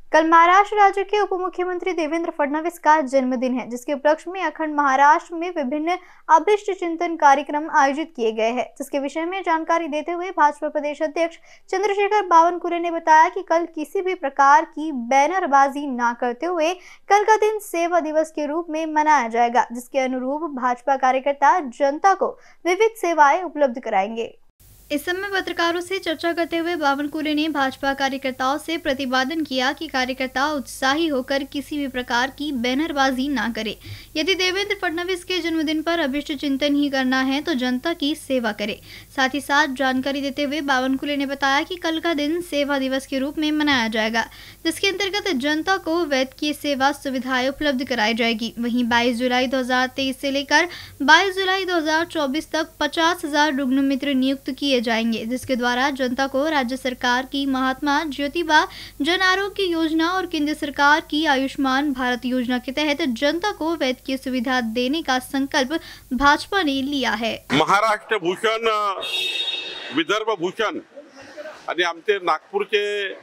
कल महाराष्ट्र राज्य के उप मुख्यमंत्री देवेंद्र फडणवीस का जन्मदिन है, जिसके उपलक्ष्य में अखंड महाराष्ट्र में विभिन्न अभिष्ट चिंतन कार्यक्रम आयोजित किए गए हैं। जिसके विषय में जानकारी देते हुए भाजपा प्रदेश अध्यक्ष चंद्रशेखर बावनकुले ने बताया कि कल किसी भी प्रकार की बैनरबाजी न करते हुए कल का दिन सेवा दिवस के रूप में मनाया जाएगा, जिसके अनुरूप भाजपा कार्यकर्ता जनता को विविध सेवाएं उपलब्ध कराएंगे। इस समय पत्रकारों से चर्चा करते हुए बावनकुले ने भाजपा कार्यकर्ताओं से प्रतिपादन किया कि कार्यकर्ता उत्साही होकर किसी भी प्रकार की बैनरबाजी ना करे। यदि देवेंद्र फडणवीस के जन्मदिन पर अभिष्ट चिंतन ही करना है तो जनता की सेवा करे। साथ ही साथ जानकारी देते हुए बावनकुले ने बताया कि कल का दिन सेवा दिवस के रूप में मनाया जाएगा, जिसके अंतर्गत जनता को वैद्यकीय सेवा सुविधाएं उपलब्ध कराई जाएगी। वहीं 22 जुलाई 2023 से लेकर 22 जुलाई 2024 तक 50,000 रुग्ण मित्र नियुक्त किए जाएंगे, जिसके द्वारा जनता को राज्य सरकार की महात्मा ज्योतिबा जन आरोग्य योजना और केंद्र सरकार की आयुष्मान भारत योजना के तहत जनता को वैद्यकीय सुविधा देने का संकल्प भाजपा ने लिया है। महाराष्ट्र भूषण, विदर्भ भूषण आणि आमचे नागपूरचे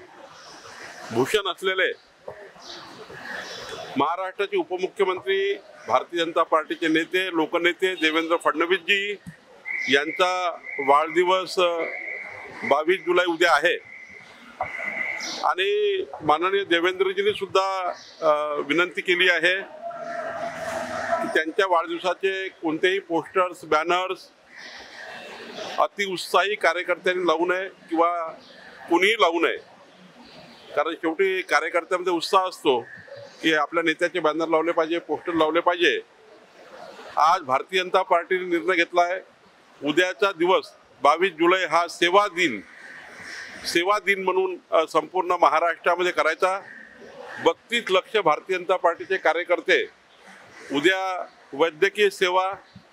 भूषण असलेले महाराष्ट्राचे उपमुख्यमंत्री, भारतीय जनता पार्टीचे नेते, लोकनेते देवेंद्र फडणवीस जी यांचा वाढदिवस 22 जुलै उद्या आहे आणि माननीय देवेंद्रजींनी सुद्धा विनंती केली आहे की त्यांच्या वाढदिवसाचे कोणतेही पोस्टर्स, बॅनर्स अतिउत्साही कार्यकर्त्यांनी लावू नये किंवा कोणीही लावू नये, कारण शेवटी कार्यकर्त्यांमध्ये उत्साह असतो की आपल्या नेत्याचे बॅनर लावले पाहिजे, पोस्टर लावले पाहिजे। आज भारतीय जनता पार्टीने निर्णय घेतला आहे उद्याचा दिवस 22 जुलै हा सेवा दिन म्हणून संपूर्ण महाराष्ट्रामध्ये करायचा। 32 लाख भारतीय जनता पार्टीचे कार्यकर्ते उद्या वैद्यकीय सेवा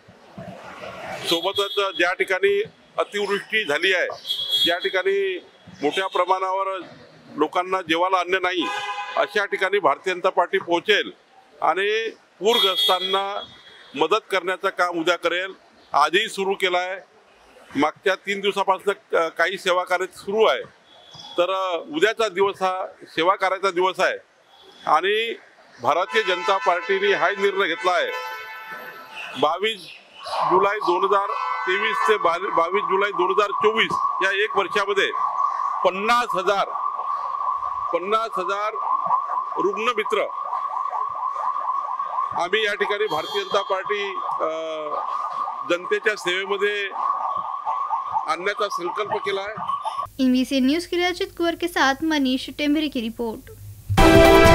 सोबतच ज्या ठिकाणी अतिवृष्टी झाली आहे, ज्या ठिकाणी मोठ्या प्रमाणावर लोकांना जेवायला अन्न नाही, अशा ठिकाणी भारतीय जनता पार्टी पोहोचेल आणि पूरग्रस्तांना मदत करण्याचं काम उद्या करेल। आजही सुरू केला आहे, मागच्या 3 दिवसापासून काही सेवा कार्य सुरू आहे। तर उद्याचा दिवस हा सेवा कार्याचा दिवस आहे आणि भारतीय जनता पार्टीने हा निर्णय घेतला आहे 22 जुलै 2023 ते 22 जुलै 2024 या एक वर्षामध्ये 50,000 रुग्ण मित्र आम्ही या ठिकाणी भारतीय जनता पार्टी जनतेच्या सेवेमध्ये आणण्याचा संकल्प केला है। NBC न्यूज के लिए अजित कुंवर के साथ मनीष टेम्बरे की रिपोर्ट।